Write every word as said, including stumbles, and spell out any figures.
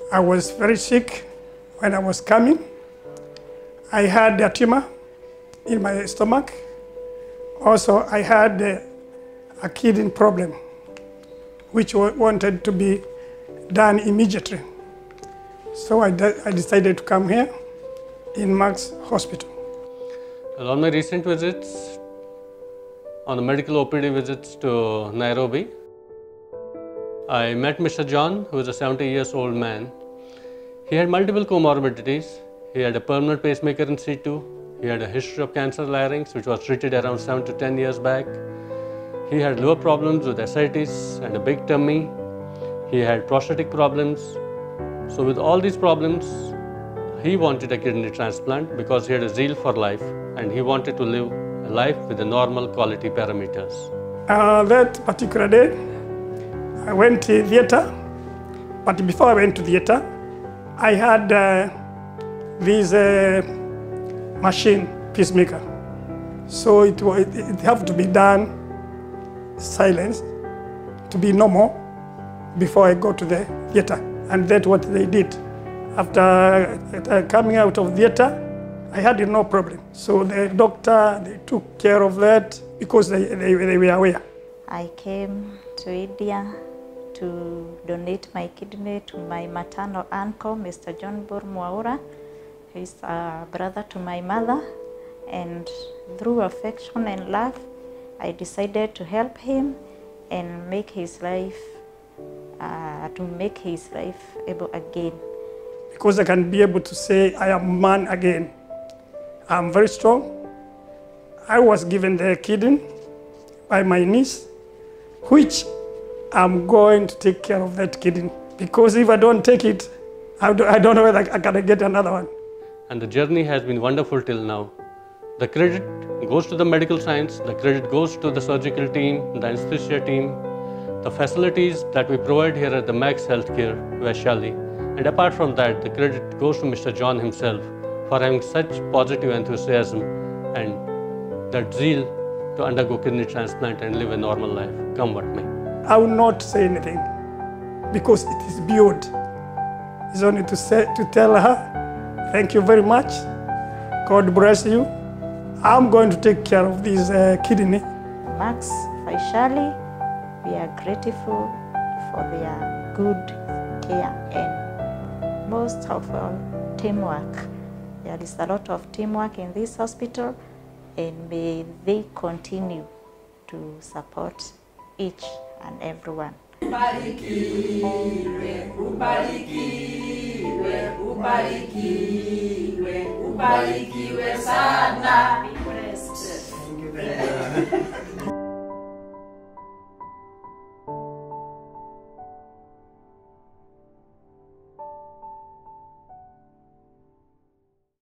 I was very sick when I was coming. I had a tumor in my stomach. Also, I had a, a kidney problem, which wanted to be done immediately. So I, de I decided to come here in Max Hospital. Well, on my recent visits, on the medical O P D visits to Nairobi, I met Mister John, who is a seventy years old man. He had multiple comorbidities. He had a permanent pacemaker in situ. He had a history of cancer larynx, which was treated around seven to ten years back. He had liver problems with ascites and a big tummy. He had prostatic problems. So with all these problems, he wanted a kidney transplant because he had a zeal for life and he wanted to live a life with the normal quality parameters. Uh, that particular day, I went to theater, but before I went to theater, I had uh, this uh, machine, pacemaker. So it, it, it have to be done silence, to be normal, before I go to the theater. And that's what they did. After uh, coming out of theater, I had no problem. So the doctor, they took care of that because they, they, they were aware. I came to India to donate my kidney to my maternal uncle, Mister John Mburu Mwaur. He's a brother to my mother, and through affection and love, I decided to help him and make his life, uh, to make his life able again. Because I can be able to say I am man again. I'm very strong. I was given the kidney by my niece, which I'm going to take care of that kidney. Because if I don't take it, I don't know whether I can get another one. And the journey has been wonderful till now. The credit goes to the medical science, the credit goes to the surgical team, the anesthesia team, the facilities that we provide here at the Max Healthcare, Vaishali. And apart from that, the credit goes to Mister John himself for having such positive enthusiasm and that zeal to undergo kidney transplant and live a normal life, come what may. I will not say anything because it is beyond. It's only to, say, to tell her, thank you very much, God bless you. I'm going to take care of this uh, kidney. Max, Vaishali, we are grateful for their good care and most of all, teamwork. There is a lot of teamwork in this hospital, and may they continue to support each and everyone. Ubarikiwe, ubarikiwe, ubarikiwe, ubarikiwe sana.